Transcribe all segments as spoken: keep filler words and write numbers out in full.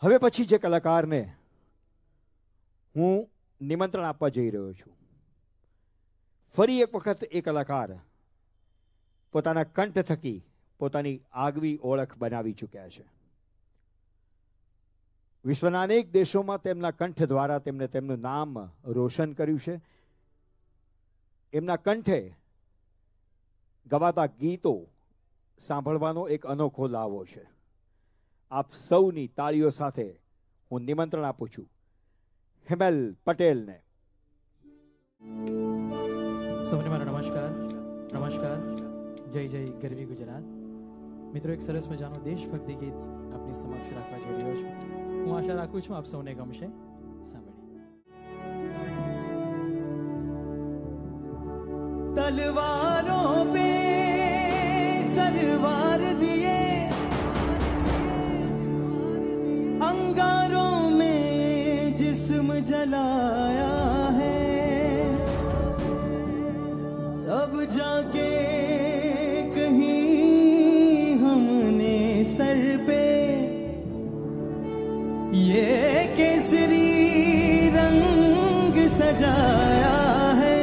હવે પછી જે કલાકારને હું નિમંત્રણ આપવા જઈ રહ્યો છું, ફરી એક વખત એ કલાકાર પોતાના કંઠ થકી પોતાની આગવી ઓળખ બનાવી ચૂક્યા છે. વિશ્વના અનેક દેશોમાં તેમના કંઠ દ્વારા તેમને તેમનું નામ રોશન કર્યું છે. એમના કંઠે ગવાતા ગીતો સાંભળવાનો એક અનોખો લાવો છે. આપ સૌની તાળીઓ સાથે હું નિમંત્રણ આપું છું હેમલ પટેલને. સૌને મારો નમસ્કાર. નમસ્કાર. જય જય ગરવી ગુજરાત. મિત્રો, એક સરસ મજાનું દેશભક્તિ ગીત આપની સમક્ષ રાખવા જઈ રહ્યો છું. હું આશા રાખું છું આપ સૌને ગમશે. સાંભળીએ. તલવારોं पे सरवार दिए, अंगारों में जिस्म जलाया है, तब जाके कहीं हमने सर पे ये केसरी रंग सजाया है.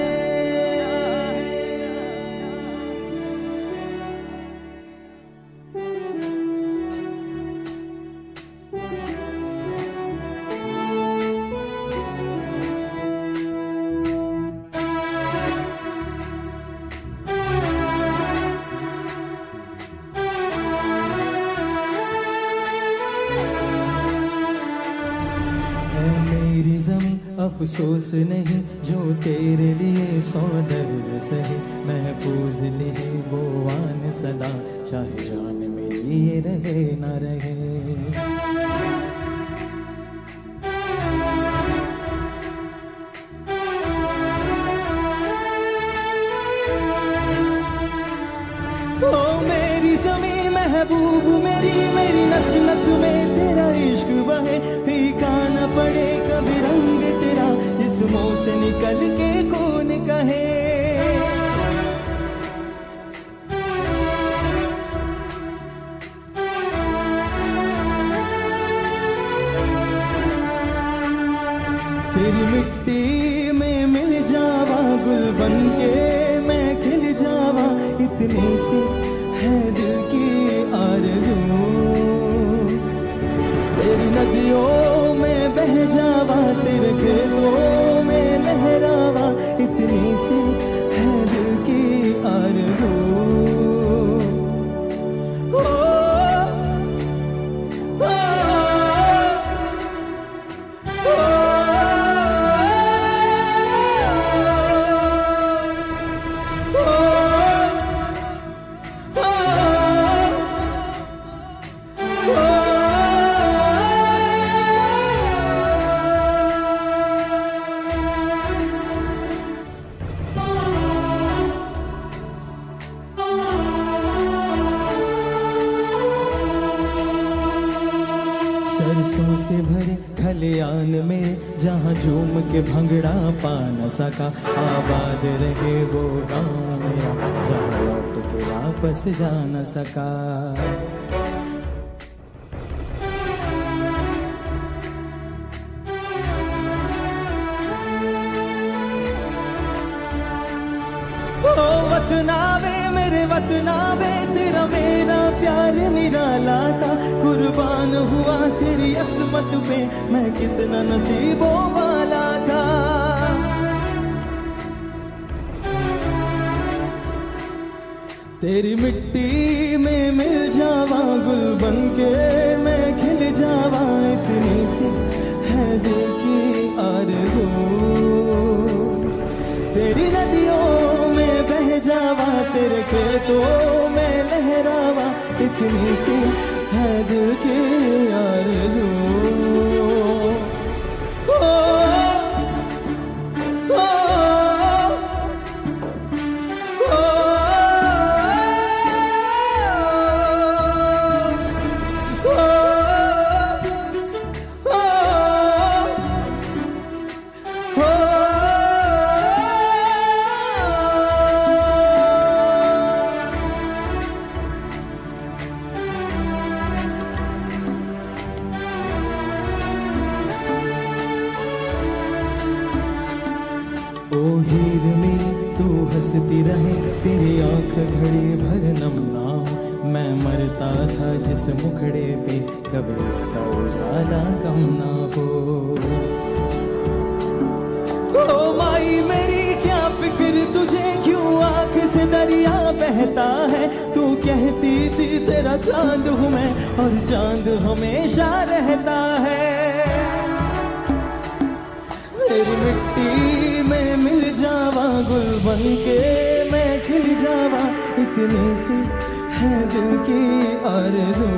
अफसोस नहीं जो तेरे लिए सौ दर्द सहे, महफूज लिए वो आन सदा, चाहे जान मेरी ये रहे न रहे. ओ मेरी ज़मीं महबूब मेरी, मेरी नस नस में तेरा इश्क बहे, फीका न पड़े कभी रंग तेरा, जिस्मों से निकल के कौन कहे. तेरी मिट्टी में मिल जावा, गुल बन के मैं खिल जावा, इतनी सी है दिल की आरज़ू. तेरी नदियों में बह जावा, तेरे खेतों में लहरावा, इतनी सी है दिल की आरज़ू. ओ, ओ, ओ, सरसों से भरे खलियान में जहाँ झूम के भंगड़ा पा न सका, आबाद रहे वो गाँव मेरा जहाँ लौट के वापस जा न सका. वतनावे मेरे वतनावे, तेरा मेरा प्यार निराला था, कुर्बान हुआ तेरी अस्मत पे मैं कितना नसीबों वाला था. तेरी मिट्टी में मिल जावा, गुल बन के मैं खिल जावा, इतनी सी है दिल की आरज़ू. तेरी नदियों में बह जावा, तेरे खेतों में लहरावा, इतनी सी है दिल की आरज़ू. ओ, ओ, ओ, हंसती रहे तेरी आंख घड़ी भर नम ना हो। मैं मरता था जिस मुखड़े पे कभी उसका उजाला कम ना हो। ओ माई मेरी क्या फिक्र तुझे क्यों आंख से दरिया बहता है। तू कहती थी तेरा चांद हूँ मैं और चांद हमेशा रहता है। तेरी मिट्टी में मिल जावा गुल बन के मैं खिल जावा इतनी सी है दिल की आरज़ू।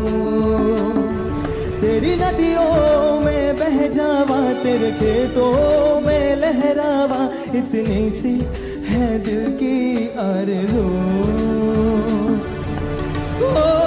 तेरी नदियों में बह जावा तेरे खेतों में लहरावा इतनी सी है दिल की आरज़ू।